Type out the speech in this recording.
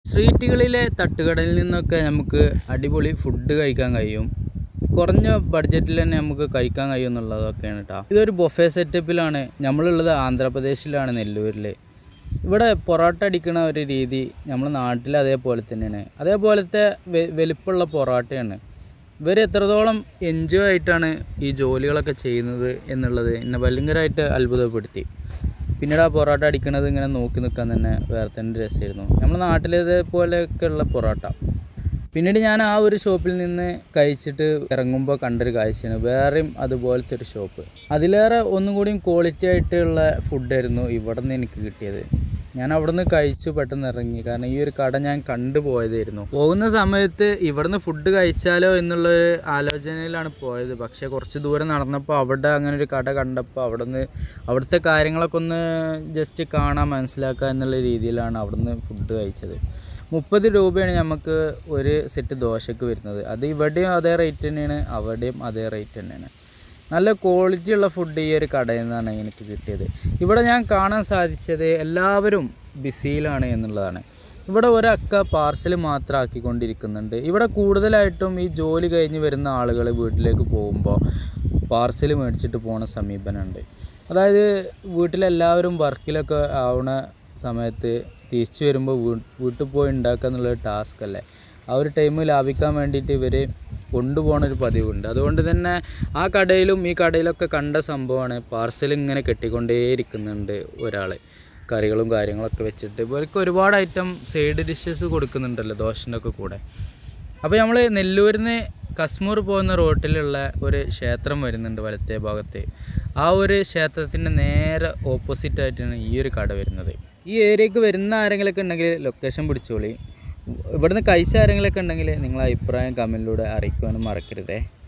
സ്ട്രീറ്റുകളിലെ തട്ടുകടയിൽ നിന്നൊക്കെ നമുക്ക് അടിപൊളി ഫുഡ് കഴിക്കാൻ കഴിയും. കുറഞ്ഞ ബഡ്ജറ്റിൽ തന്നെ നമുക്ക് കഴിക്കാൻ കഴിയും എന്നുള്ളതൊക്കെയാണ് കേട്ടോ. ഇതൊരു ബൊഫേ സെറ്റപ്പിലാണ്. നമ്മളുള്ളത് ആന്ധ്രാപ്രദേശിലാണ്, നെല്ലൂരിൽ. ഇവിടെ പൊറോട്ട അടിക്കുന്ന ഒരു രീതി നമ്മുടെ നാട്ടിൽ അതേപോലെ തന്നെയാണ്. അതേപോലത്തെ വലിപ്പമുള്ള പൊറോട്ടയാണ്. ഇവർ എത്രത്തോളം എൻജോയ് ആയിട്ടാണ് ഈ ജോലികളൊക്കെ ചെയ്യുന്നത് എന്നുള്ളത് എന്നെ ഭയങ്കരമായിട്ട് അത്ഭുതപ്പെടുത്തി. പിന്നീട് ആ പൊറോട്ട അടിക്കണത് ഇങ്ങനെ നോക്കി നിൽക്കാൻ തന്നെ വേറെ തന്നെ രസമായിരുന്നു. നമ്മുടെ നാട്ടിലേതേപോലെയൊക്കെയുള്ള പൊറോട്ട. പിന്നീട് ഞാൻ ആ ഒരു ഷോപ്പിൽ നിന്ന് കഴിച്ചിട്ട് ഇറങ്ങുമ്പോൾ കണ്ടൊരു കാഴ്ചയാണ് വേറെയും അതുപോലത്തെ ഒരു ഷോപ്പ്. അതിലേറെ ഒന്നും കൂടിയും ക്വാളിറ്റി ആയിട്ടുള്ള ഫുഡായിരുന്നു ഇവിടെ നിന്ന് എനിക്ക് കിട്ടിയത്. ഞാൻ അവിടെ നിന്ന് കഴിച്ചു പെട്ടെന്ന് ഇറങ്ങി. കാരണം ഈ ഒരു കട ഞാൻ കണ്ടുപോയതായിരുന്നു. പോകുന്ന സമയത്ത് ഇവിടുന്ന് ഫുഡ് കഴിച്ചാലോ എന്നുള്ളൊരു ആലോചനയിലാണ് പോയത്. പക്ഷേ കുറച്ച് ദൂരം നടന്നപ്പോൾ അവിടെ അങ്ങനെ ഒരു കട കണ്ടപ്പോൾ അവിടുത്തെ കാര്യങ്ങളൊക്കെ ഒന്ന് ജസ്റ്റ് കാണാൻ മനസ്സിലാക്കുക എന്നുള്ള രീതിയിലാണ് അവിടുന്ന് ഫുഡ് കഴിച്ചത്. 30 രൂപയാണ് നമുക്ക് ഒരു സെറ്റ് ദോശയ്ക്ക് വരുന്നത്. അത് ഇവിടെയും അതേ റേറ്റ് തന്നെയാണ്, അവിടെയും അതേ റേറ്റ് തന്നെയാണ്. നല്ല ക്വാളിറ്റി ഉള്ള ഫുഡ് ഈ ഒരു കടയിൽ നിന്നാണ് എനിക്ക് കിട്ടിയത്. ഇവിടെ ഞാൻ കാണാൻ സാധിച്ചത് എല്ലാവരും ബിസിയിലാണ് എന്നുള്ളതാണ്. ഇവിടെ ഒരക്ക പാർസൽ മാത്രം ആക്കിക്കൊണ്ടിരിക്കുന്നുണ്ട്. ഇവിടെ കൂടുതലായിട്ടും ഈ ജോലി കഴിഞ്ഞ് വരുന്ന ആളുകൾ വീട്ടിലേക്ക് പോകുമ്പോൾ പാർസൽ മേടിച്ചിട്ട് പോകുന്ന സമീപനമുണ്ട്. അതായത് വീട്ടിലെല്ലാവരും വർക്കിലൊക്കെ ആവുന്ന സമയത്ത് തിരിച്ചു വരുമ്പോൾ വീട്ടിൽ പോയി ഉണ്ടാക്കുക എന്നുള്ളൊരു ടാസ്ക് അല്ലേ. ആ ഒരു ടൈം ലാഭിക്കാൻ വേണ്ടിയിട്ട് ഇവർ കൊണ്ടുപോകണൊരു പതിവുണ്ട്. അതുകൊണ്ട് തന്നെ ആ കടയിലും ഈ കടയിലൊക്കെ കണ്ട സംഭവമാണ്. പാർസൽ ഇങ്ങനെ കെട്ടിക്കൊണ്ടേയിരിക്കുന്നുണ്ട് ഒരാൾ, കറികളും കാര്യങ്ങളൊക്കെ വെച്ചിട്ട്. ഇവർക്ക് ഒരുപാട് ഐറ്റം സൈഡ് ഡിഷസ് കൊടുക്കുന്നുണ്ടല്ലോ ദോശൻ്റെ ഒക്കെ കൂടെ. അപ്പോൾ നമ്മൾ നെല്ലൂരിൽ നിന്ന് കശ്മൂർ പോകുന്ന റോട്ടിലുള്ള ഒരു ക്ഷേത്രം വരുന്നുണ്ട് വലത്തേ ഭാഗത്ത്. ആ ഒരു ക്ഷേത്രത്തിൻ്റെ നേരെ ഓപ്പോസിറ്റായിട്ടാണ് ഈ ഒരു കട വരുന്നത്. ഈ ഏരിയക്ക് വരുന്ന ആരെങ്കിലൊക്കെ ഉണ്ടെങ്കിൽ ലൊക്കേഷൻ പിടിച്ചോളി. ഇവിടുന്ന് കഴിച്ച ആരെങ്കിലൊക്കെ ഉണ്ടെങ്കിൽ നിങ്ങളെ അഭിപ്രായം കമൻറ്റിലൂടെ അറിയിക്കുവാനും മറക്കരുതേ.